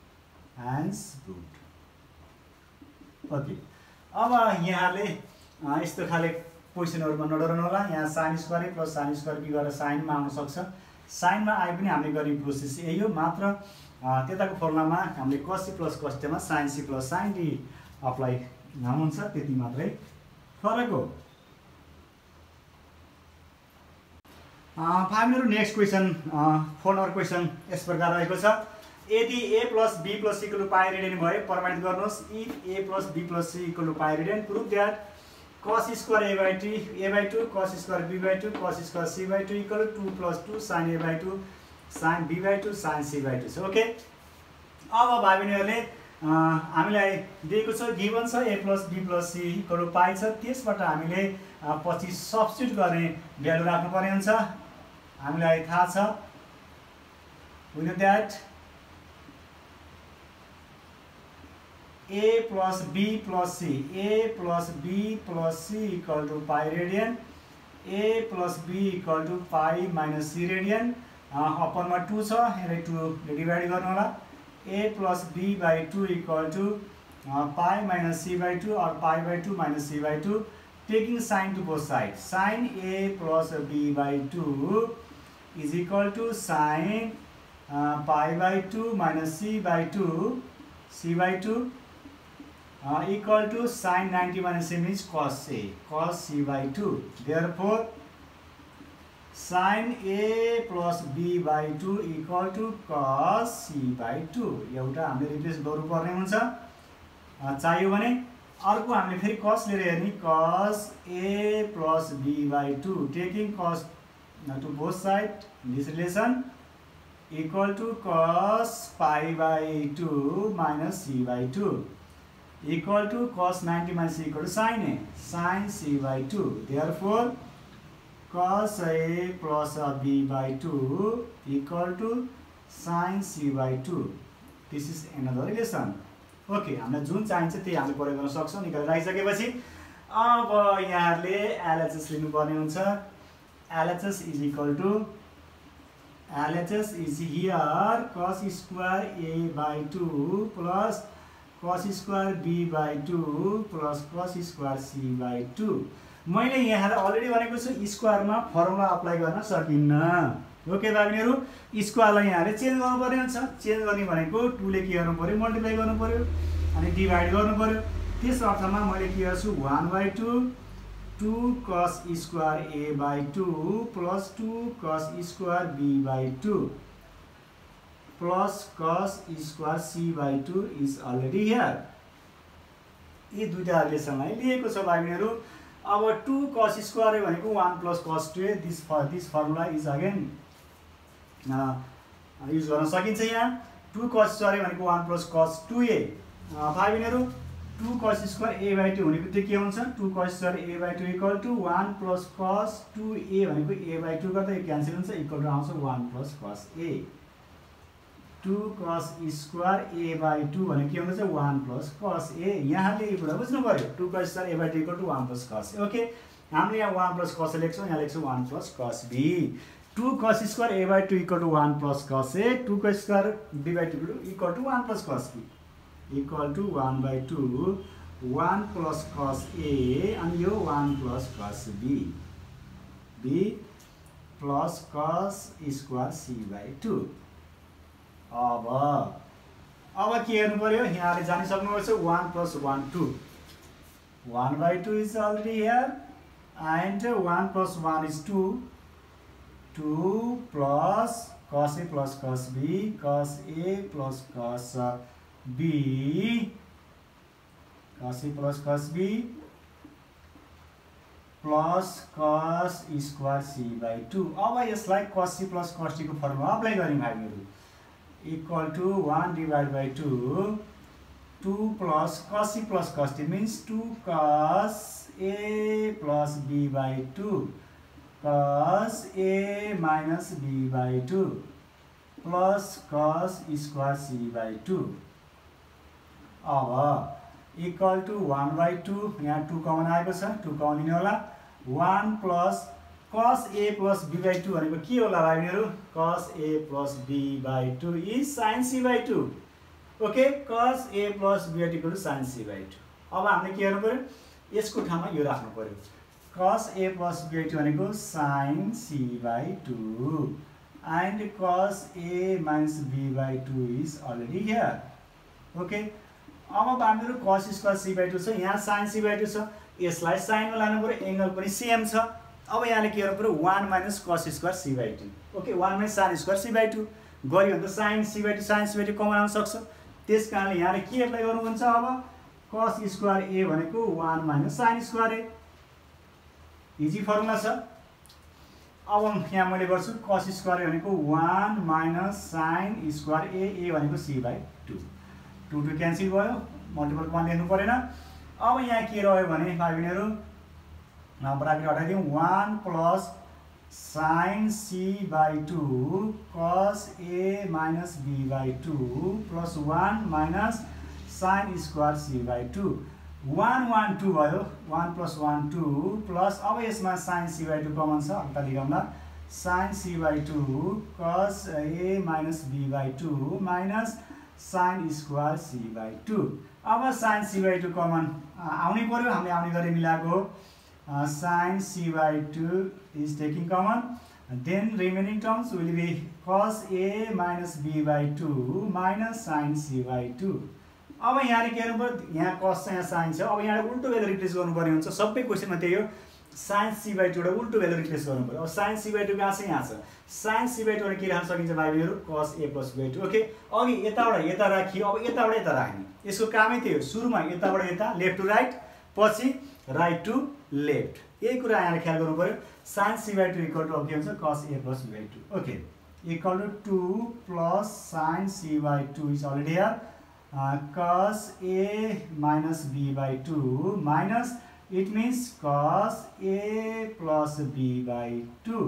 okay। अब यहाँले यस्तो खाले क्वेशनहरुमा नडराउनु होला यहाँ sin square a plus sin square b गरेर sin मा आउन सक्छ sin मा आइ पनि हामीले गर्ने प्रोसेस यही हो मात्र त्यताको फर्मुलामा हामीले cos c plus cos t मा sin c plus sin d apply हुन्छ त्यति मात्रै फरक हो। Final next question 4 number question यस प्रकार रहेको छ यदि a plus b plus c equal to pi radian भए प्रमाणित गर्नुहोस् if a plus b plus c equal to pi radian prove that cos square a/2 cos square b/2 cos square c/2 equal to 2 plus 2 sin a/2 sin b/2 sin c/2 छ okay. अब भाइ बहिनीहरुले हामीलाई दिएको छ given छ a plus b plus c equal to pi छ त्यसबाट हामीले पछि सब्स्टिट्युट गर्ने भ्यालु राख्नु पर्ने हुन्छ हामीलाई थाहा छ we know that a plus b plus c equal to pi radian a plus b equal to pi minus c radian upon मा 2 छ यसले 2 ले डिवाइड गर्नु होला a plus b by 2 equal to pi minus c by 2 or pi by 2 minus c by 2 taking sin to both sides sin a plus b by 2 is equal to sin pi by 2 minus c by 2 equal to sin 90 minus c means cos c by 2 therefore sin a plus b by 2 equal to cos c by 2 एउटा हामीले replace गर्नु पर्ने हुन्छ चाहियो भने अर्को हामीले फेरि cos लिएर हेर्ने cos a plus b by 2 taking cos to both side this relation equal to cos pi by 2 minus c by 2 equal to cos 90 minus c equal to sin c by 2 therefore cos a plus b by 2 equal to sin c by 2 this is another relation okay हामीलाई जुन चाहिन्छ त्यही हामीले प्रयोग गर्न सक्छौं निकालेर राखिसकेपछि अब यहाँहरुले LHS लिनु पर्ने हुन्छ LHS is equal to LHS is here cos square a by 2 plus cos square b by 2 plus cos square c by 2 मैले यहाँलाई अलरेडी भनेको छु स्क्वायरमा फर्मुला अप्लाई गर्न सकिन्न ओके भाइहरु स्क्वायरलाई यहाँले चेन्ज गर्नुपर्ने हुन्छ चेन्ज गर्ने भनेको 2 ले के गर्नु पर्यो मल्टिप्लाई गर्नु पर्यो अनि डिभाइड गर्नु पर्यो त्यस अर्थमा मैले के गर्छु 1/2 2 cos square a by 2 plus 2 cos square b by 2 plus cos square c by 2 is already here यी दुईटा रिलेसनलाई लिएको छ भाइहरु अब 2 cos square भनेको 1 plus cos 2a this formula is again use गर्न सकिन्छ यहाँ 2 cos square भनेको 1 plus cos 2a भाइहरु 2 cos square a by 2 भनेको त्यो के हुन्छ 2 cos square a by 2 equal to 1 plus cos 2a भनेको a by 2 गर्दा यो क्यान्सल हुन्छ इक्वल टु आउँछ 1 plus cos a 2 cos square a by 2 भनेको के हुन्छ 1 plus cos a यहाँले यो कुरा बुझ्नु पर्यो 2 cos square a by 2 equal to 1 plus cos a okay हामीले यहाँ 1 plus cos a लेख्छौं यहाँ लेख्छौं 1 plus cos b 2 cos square a by 2 equal to 1 plus cos a 2 cos square b by 2 equal to 1 plus cos b equal to 1/2 1 plus cos a and यो 1 plus cos b plus cos square c by 2 अब अब के हेर्नु पर्यो यहाँले जानिसक्नुहुन्छ 1 + 1 2 1/2 is already here and 1 + 1 is 2 2 plus cos A plus cos B cos A plus cos B cos A plus cos B plus cos square C by 2 अब यसलाई cos C plus cos D को formula apply गर्यौं हामीहरु equal to 1 divided by 2 2 plus cos C plus cos D means 2 cos A plus B by 2 cos A minus B by 2 plus cos square C by 2 अब equal to 1/2 यहाँ 2 common आएको छ 2 common लिने होला 1 plus cos A plus B by 2 भनेको के होला भाइहरु cos A plus B by 2 is sin C by 2 okay cos A plus B by 2 equal to sin C by 2 अब हामीले के गर्नु पर्यो यसको ठाउँमा यो राख्नु पर्यो cos A plus B by 2 भनेको sin C by 2 and cos A minus B by 2 is already here okay अब हामीहरु cos square C by 2 छ यहाँ sin C by 2 छ यसलाई sin मा लानु पर्यो एंगल पनि सेम छ अब यहाँले के गर्नु पर्यो 1 minus cos square C by 2 okay 1 minus sin square C by 2 गर्यो भने त sin C by 2 sin C by 2 common आउन सक्छ त्यसकारणले यहाँले के एप्लाई गर्नुहुन्छ अब cos square A भनेको 1 minus sin square A easy formula छ अब यहाँ मैले गर्छु cos square A भनेको 1 minus sin square A भनेको C by 2 2 2 क्यान्सल भयो मल्टिपल 1 लेख्नु परेन अब यहाँ के रह्यो भने भाइबहिनीहरु ब्राकेट हटाइदिउँ 1 plus sin C by 2 cos A minus B by 2 plus 1 minus sin square C by 2 1 1 2 भयो 1 plus 1 2 plus अब यसमा sin C by 2 कमन छ अन्त लेखौँला sin C by 2 cos A minus B by 2 minus sin square C by 2 अब sin C by 2 common आउनै पर्यो हामीले आउने गरे मिलाएको sin C by 2 is taking common then remaining terms will be cos A minus B by 2 minus sin C by 2 अब यहाँले के गर्नु पर्यो यहाँ cos छ यहाँ sin छ अब यहाँ उल्टो भेल्यु रिप्लेस गर्नु पर्ने हुन्छ सबै क्वेशनमा त्यही हो sin C by 2 बाट उल्टो भेल्यु रिप्लेस गर्नु पर्यो अब sin C by 2 कहाँ छ यहाँ छ sin C by 2 के राख्न सकिन्छ भाइहरु cos A plus B by 2 okay अघि यताबाट यता राखियो अब यताबाट यता राख्ने यसको कामै त्यही हो सुरुमा यताबाट यता लेफ्ट टु राइट पछि राइट टु लेफ्ट यही कुरा यहाँ ख्याल गर्नु पर्यो sin C by 2 equal to अब के हुन्छ cos A plus B by 2 okay equal to 2 plus sin C by 2 is already here cos A minus B by 2 minus it means cos A plus B by 2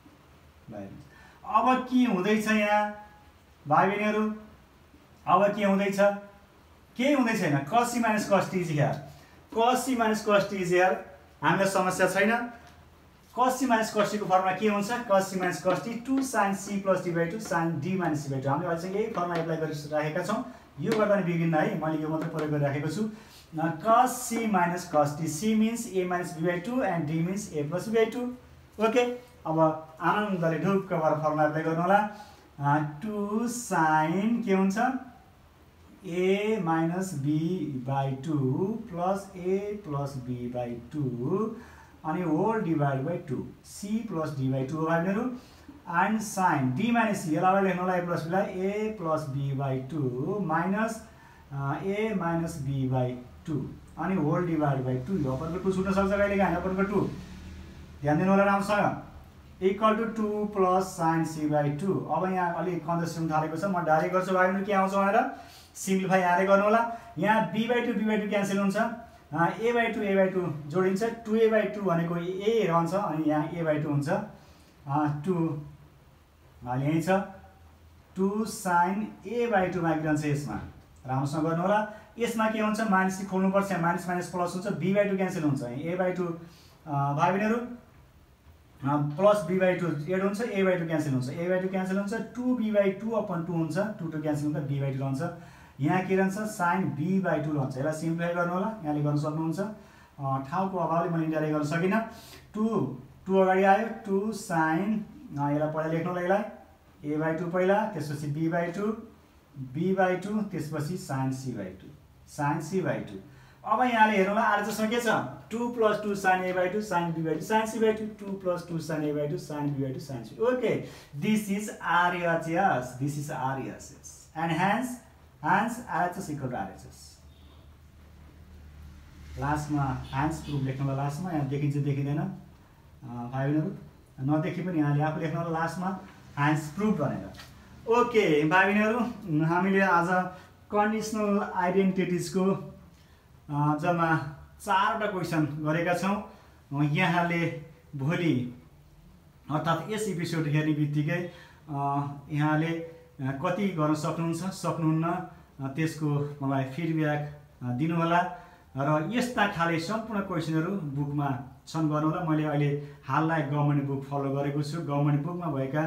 अब के हुँदैछ यहाँ भाइबहिनीहरु अब के हुँदैछ के हुँदै छैन cos C minus cos T is here cos C minus cos T is here हामीलाई समस्या छैन cos C minus cos T को फर्मुला के हुन्छ cos C minus cos T 2 sin C plus D by 2 sin D minus C by 2 हामीले अहिलेसम्म यही फर्मुला एप्लाई गरिराखेका छौं यो गर्दा नि बिगिन्न है मैले यो मात्र प्रयोग गरिराखेको छु cos C minus cos T C means A minus B by 2 and D means A plus B by 2 okay अब आनन्दले ढुक्क भएर फर्मुला एप्लाई गर्नु होला 2 sin के हुन्छ A minus B by 2 plus A plus B by 2 अनि whole divided by 2 C plus D by 2 हो भाइहरु and sin D minus C यसलाई लेख्नु होला A plus B लाई A plus B by 2 minus A minus B by 2 अनि whole divided by 2 यो अपरको 2 छुट्न सक्छ कहिलेकाहीँ अपरको 2 ध्यान दिनु होला राम्रोसँग equal to 2 plus sin C by 2 अब यहाँ अलि कन्जस्ट हुन थालेको छ म डाइरेक्ट गर्छु भाइहरु के आउँछ भनेर सिम्प्लिफाई यहाँले गर्नु होला यहाँ b by 2 क्यान्सल हुन्छ a by 2 जोडिन्छ 2a by 2 भनेको a रहन्छ अनि यहाँ a by 2 हुन्छ 2 यही छ 2 sin a by 2 मागिरहन्छ यसमा राम्रोसँग गर्नु होला यसमा के हुन्छ माइनस सी खोल्नु पर्छ माइनस माइनस प्लस हुन्छ b by 2 क्यान्सल हुन्छ a by 2 भाइबहिनीहरु प्लस b by 2 एड हुन्छ a by 2 क्यान्सल हुन्छ a by 2 क्यान्सल हुन्छ 2b by 2 upon 2 हुन्छ 2 2 क्यान्सल हुन्छ b by 2 रहन्छ यहाँ के रहन्छ sin b by 2 रहन्छ यसलाई सिम्प्लिफाई गर्नु होला यहाँले गर्न सक्नुहुन्छ ठाउँको अभावले मैले इन्डाइरेक्ट गर्न सकिन 2 अगाडि आयो 2 sin यसलाई पहिला लेख्नु होला यसलाई a by 2 पहिला त्यसपछि b by 2 b/2 त्यसपछि sin c/2 sin c/2। अब यहाँले हेर्नुला आरएचएसमा के छ 2 + 2 sin a/2 sin b/2 sin c/2 2 + 2 sin a/2 sin b/2 sin c। Okay this is RHS, this is RHS and hence RHS equal to RHS। लास्टमा ह्यान्स proof लेख्नुलाई लास्टमा यहाँ देखिन्छ देखिँदैन भाइ बहिनीहरू नदेखि पनि यहाँले आफू लेख्नुलाई लास्टमा ह्यान्स प्रुफ भनेर। ओके भाइ बहिनीहरू हामीले आज कन्डिसनल आइडेन्टिटिजको जम्मा 4वटा क्वेसन गरेका छौँ। यहाँले भोलि अर्थात् यस एपिसोड हेर्ने बित्तिकै यहाँले कति गर्न सक्नुहुन्छ सक्नुहुन्न त्यसको मलाई फिडब्याक दिनुहोला र यस्ता खाले सम्पूर्ण क्वेसनहरू बुकमा छन् गर्नुहोला। मैले अहिले हाललाई गभर्मेन्ट बुक फलो गरेको छु। गभर्मेन्ट बुकमा भएका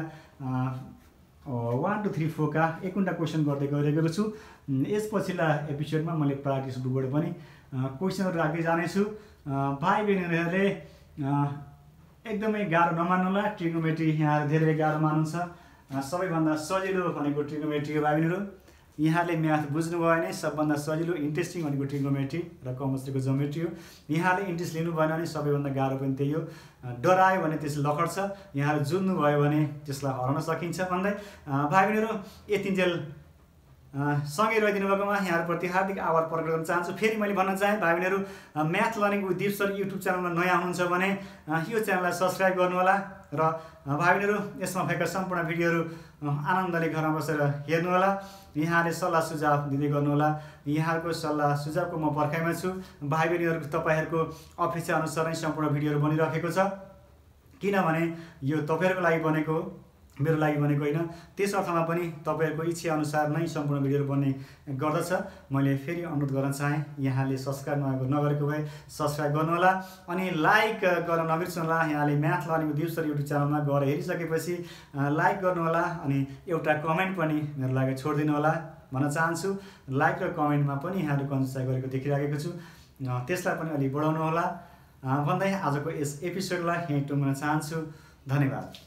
1 2 3 4 का 51टा क्वेसन गर्दै गइरहेको छु। यस पछिल्ला एपिसोडमा मैले प्र्याक्टिस बुकबाट पनि क्वेसनहरू राख्दै जानेछु। भाइ बहिनीहरूले एकदमै गाह्रो नमान्नुहोला। ट्रिग्नोमेट्री यहाँ धेरै गाह्रो मान्नुहुन्छ। सबैभन्दा सजिलो भनेको ट्रिग्नोमेट्री हो भाइ बहिनीहरू। यहाँले म्याथ बुझ्नुभयो भने सबभन्दा सजिलो इन्ट्रेस्टिङ भनेको ट्रिग्नोमेट्री र कमर्सको ज्योमेट्री हो। यहाँले इन्ट्रेस्ट लिनु भएन भने सबैभन्दा गाह्रो पनि त्यही हो। डरायो भने त्यसले लखड्छ, यहाँले जुझ्नु भयो भने त्यसलाई हराउन सकिन्छ भन्दै भाइ बहिनीहरू यतिन्जेल सँगै रहिदिनु भएकोमा यहाँहरूप्रति हार्दिक आभार प्रकट गर्न चाहन्छु। फेरि मैले भन्न चाहेँ भाइ बहिनीहरू math learning with Deep sir YouTube च्यानलमा नयाँ हुनुहुन्छ भने यो च्यानललाई सब्सक्राइब गर्नुहोला र भाइ बहिनीहरू यसमा भएका सम्पूर्ण भिडियोहरू आनन्दले घरमा बसेर हेर्नुहोला। यहाँले सल्लाह सुझाव दिँदै गर्नुहोला। यहाँहरूको सल्लाह सुझावको म पर्खाइमा छु। भाइ बहिनीहरूको तपाईँहरूको अपेक्षा अनुसार नै सम्पूर्ण भिडियोहरू बनिरहेको छ, किनभने यो तपाईँहरूको लागि बनेको मेरो लागि बनेको होइन। त्यस अर्थमा पनि तपाईँहरूको इच्छा अनुसार नै सम्पूर्ण भिडियोहरू बन्ने गर्दछ। मैले फेरि अनुरोध गर्न चाहेँ यहाँले सब्सक्राइब नगरेको भए सब्सक्राइब गर्नुहोला अनि लाइक गर्न नबिर्सनुहोला। यहाँले math learning with Deep sir YouTube च्यानलमा गएर हेरिसकेपछि लाइक गर्नुहोला अनि एउटा कमेन्ट पनि मेरो लागि छोडिदिनु होला भन्न चाहन्छु। लाइक र कमेन्टमा पनि यहाँले कन्जुसाइ गरेको देखिराखेको छु, त्यसलाई पनि अलिक बढाउनु होला भन्दै आजको यस एपिसोडलाई यहीँ टुङ्ग्न चाहन्छु। धन्यवाद।